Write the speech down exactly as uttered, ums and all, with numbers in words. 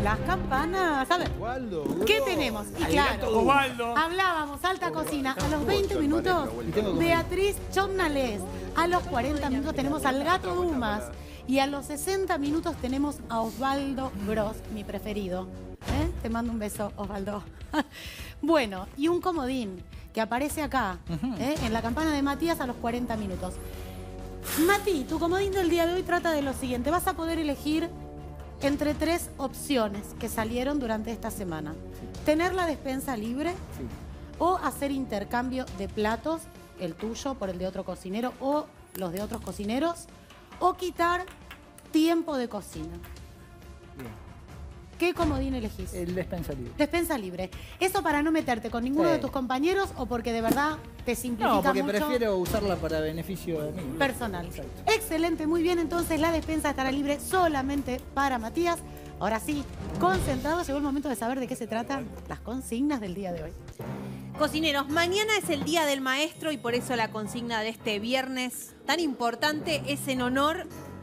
las campanas. A ver, ¿qué tenemos? Y claro, Osvaldo. hablábamos, alta cocina. A los veinte minutos, Beatriz Chomnales. A los cuarenta minutos tenemos al Gato Dumas. Y a los sesenta minutos tenemos a Osvaldo Gross, mi preferido. ¿Eh? Te mando un beso, Osvaldo. Bueno, y un comodín que aparece acá, ¿eh? En la campana de Matías a los cuarenta minutos. Mati, tu comodín del día de hoy trata de lo siguiente. Vas a poder elegir entre tres opciones que salieron durante esta semana. Tener la despensa libre, sí, o hacer intercambio de platos, el tuyo por el de otro cocinero o los de otros cocineros, o quitar tiempo de cocina. Bien. ¿Qué comodín elegís? El despensa libre. Despensa libre. ¿Eso para no meterte con ninguno sí. de tus compañeros o porque de verdad te simplifica mucho? No, porque mucho prefiero usarla para beneficio mío. Personal. Exacto. Excelente, muy bien. Entonces la despensa estará libre solamente para Matías. Ahora sí, concentrado, llegó el momento de saber de qué se tratan las consignas del día de hoy. Cocineros, mañana es el Día del Maestro y por eso la consigna de este viernes tan importante es en honor